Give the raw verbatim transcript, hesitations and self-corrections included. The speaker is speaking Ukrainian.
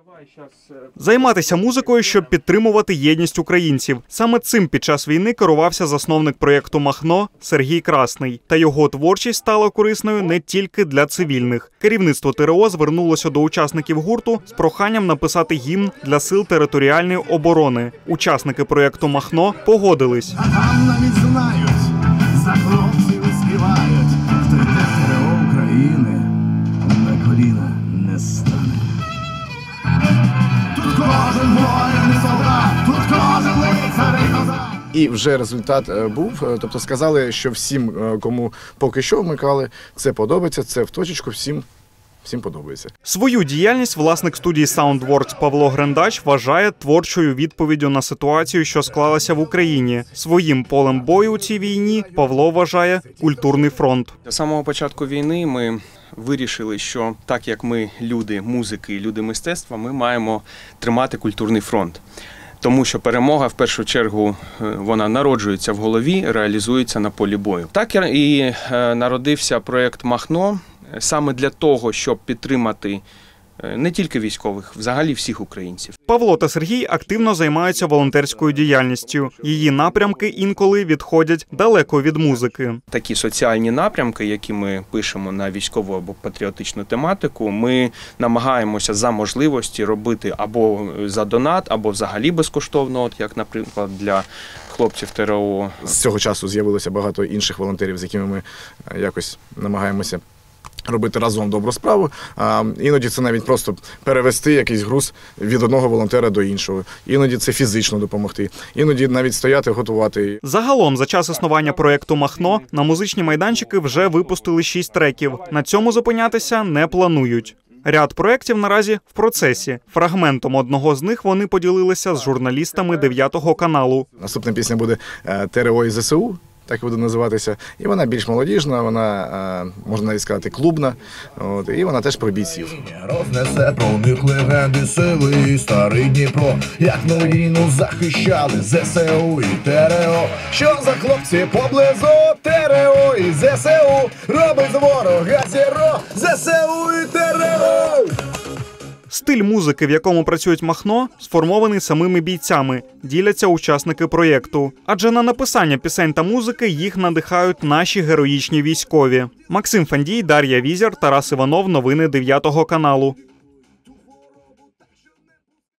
Займатися музикою, щоб підтримувати єдність українців. Саме цим під час війни керувався засновник проєкту «Махно» Сергій Красний. Та його творчість стала корисною не тільки для цивільних. Керівництво ТРО звернулося до учасників гурту з проханням написати гімн для сил територіальної оборони. Учасники проєкту «Махно» погодились. А там навіть знають, за хлопців співають, хто йде в ТРО України, на коліна не стане. Тут кожен воїн і солдат, тут кожен лицар і козак. І вже результат був, тобто сказали, що всім, кому поки що вмикали, це подобається, це в точечку, всім, всім подобається. Свою діяльність власник студії Soundworks Павло Грендач вважає творчою відповіддю на ситуацію, що склалася в Україні. Своїм полем бою у цій війні Павло вважає культурний фронт. З самого початку війни ми вирішили, що так як ми люди музики, люди мистецтва, ми маємо тримати культурний фронт. Тому що перемога, в першу чергу, вона народжується в голові, реалізується на полі бою. Так і народився проєкт «Махно» саме для того, щоб підтримати не тільки військових, взагалі всіх українців. Павло та Сергій активно займаються волонтерською діяльністю. Її напрямки інколи відходять далеко від музики. Такі соціальні напрямки, які ми пишемо на військову або патріотичну тематику, ми намагаємося за можливості робити або за донат, або взагалі безкоштовно, от як, наприклад, для хлопців ТРО. З цього часу з'явилося багато інших волонтерів, з якими ми якось намагаємося робити разом добру справу. А іноді це навіть просто перевести якийсь груз від одного волонтера до іншого. Іноді це фізично допомогти. Іноді навіть стояти, готувати. Загалом, за час існування проєкту «Махно» на музичні майданчики вже випустили шість треків. На цьому зупинятися не планують. Ряд проєктів наразі в процесі. Фрагментом одного з них вони поділилися з журналістами дев'ятого каналу. Наступна пісня буде «ТРО і ЗСУ». Так буде називатися. І вона більш молодіжна, вона, можна навіть сказати, клубна. От, і вона теж про бійців. Рознесе про них легенди сили, старий Дніпро, як на війну захищали ЗСУ і ТРО. Що за хлопці поблизу ТРО і ЗСУ, робить з ворога зіро, ЗСУ і ТРО. Стиль музики, в якому працюють «Махно», сформований самими бійцями, діляться учасники проєкту. Адже на написання пісень та музики їх надихають наші героїчні військові. Максим Фандій, Дар'я Візер, Тарас Іванов. Новини дев'ятого каналу.